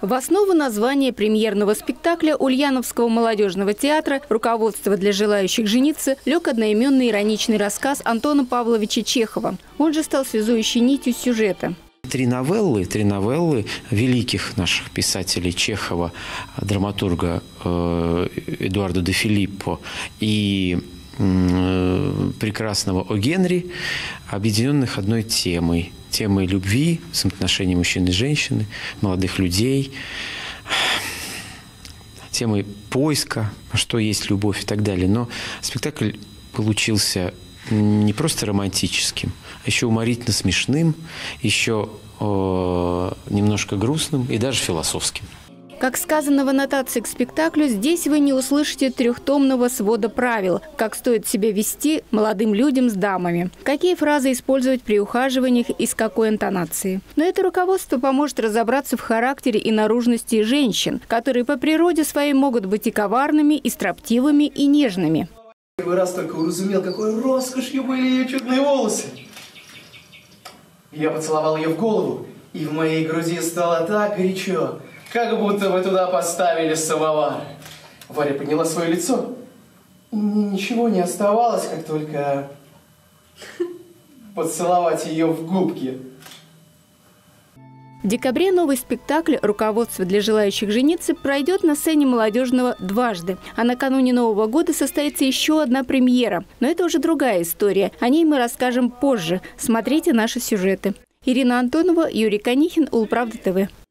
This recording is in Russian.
В основу названия премьерного спектакля Ульяновского молодежного театра «Руководство для желающих жениться» лег одноименный ироничный рассказ Антона Павловича Чехова. Он же стал связующей нитью сюжета. Три новеллы великих наших писателей Чехова, драматурга Эдуарда де Филиппо и прекрасного О. Генри, объединенных одной темой любви, взаимоотношений мужчины и женщины, молодых людей, темой поиска, что есть любовь и так далее. Но спектакль получился не просто романтическим, а еще уморительно смешным, еще немножко грустным и даже философским. Как сказано в аннотации к спектаклю, здесь вы не услышите трехтомного свода правил, как стоит себя вести молодым людям с дамами, какие фразы использовать при ухаживаниях и с какой интонацией. Но это руководство поможет разобраться в характере и наружности женщин, которые по природе своей могут быть и коварными, и строптивыми, и нежными. Первый раз только уразумел, какой роскошью были ее чудные волосы. Я поцеловал ее в голову, и в моей груди стало так горячо, как будто бы туда поставили самовар. Варя подняла свое лицо, и мне ничего не оставалось, как только поцеловать ее в губки. В декабре новый спектакль «Руководство для желающих жениться» пройдет на сцене молодежного дважды. А накануне Нового года состоится еще одна премьера. Но это уже другая история. О ней мы расскажем позже. Смотрите наши сюжеты. Ирина Антонова, Юрий Конихин, Улправда ТВ.